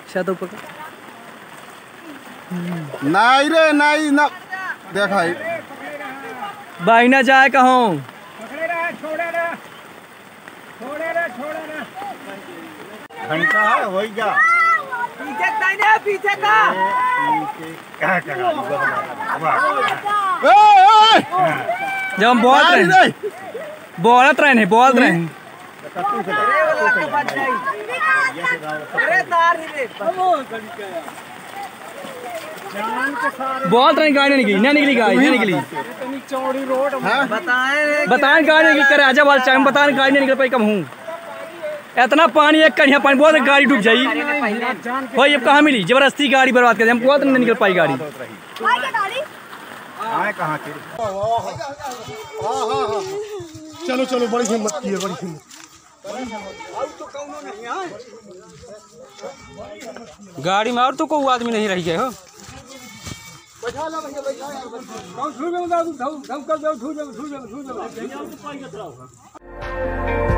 छत ऊपर नहीं रे नहीं ना देखा भाई ना जाए कहूँ घंटा है हो गया पीछे का जब हम बोलत रहे गाड़ी निकली ना निकली गाड़ी ना निकली चौड़ी रोड बताएं गाड़ी निकली करे आजा वाल टाइम बताएं गाड़ी नहीं निकल पाई कम हूँ इतना पानी एक कहीं पानी बहुत गाड़ी डूब जाई भाई अब कहाँ मिली जबरदस्ती गाड़ी बर्बाद कर हम बहुत नहीं निकल पाई गाड़ी चलो चलो बड़ी हिम्मत की है बड़ी हिम्मत गाड़ी में और तो कोई आदमी नहीं रह गए हो बैठा